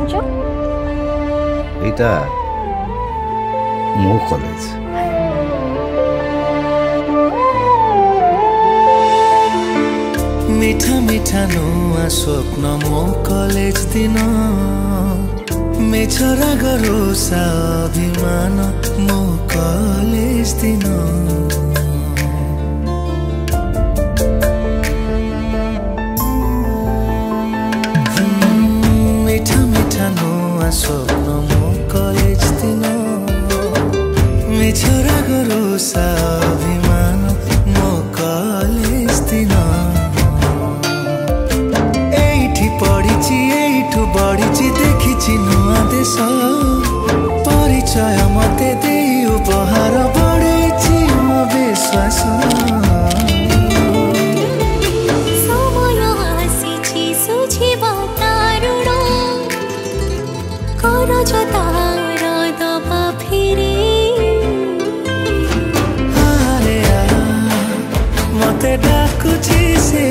पकाउछ एटा मो कॉलेज मीठा मीठा नुआ स्वप्न मो कॉलेज दिन मेछरा गरोसा अभिमान मो कॉलेज दिन मीठा मीठा नुआ स्वप्न मो कॉलेज दिन मेछरा गरोसा अभिमान मो कॉलेज दिन एठू बढ़ी देखी नुआ देश परिचय मते दे उपहार बढ़े मो विश्वास समय आसी सुझिबा तारुण करज तार दबा फिरे आरे मते डाकुछि से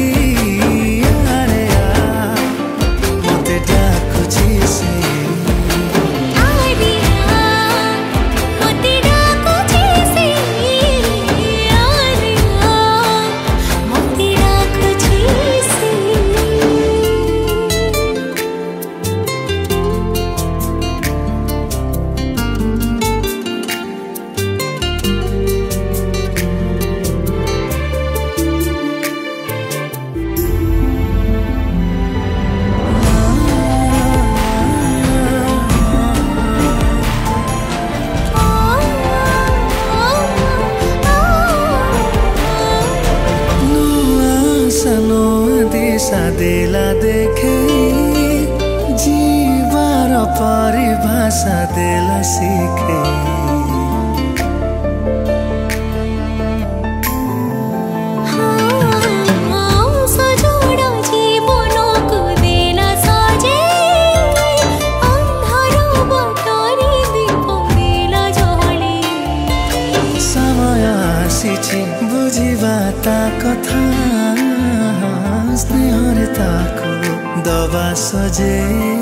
देला देखे जीवार परिभाषा देला सीखे सजोड़ा जीवन को देला सजे अंधार बटरी दीप देला जले समय आसी बुझिबा ता कथा स्नेहरे ताको दबा सजे